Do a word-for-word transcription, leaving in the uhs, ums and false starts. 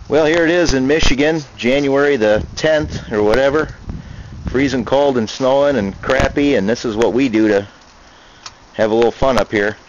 Well, here it is in Michigan, January the tenth or whatever. Freezing cold and snowing and crappy, and this is what we do to have a little fun up here.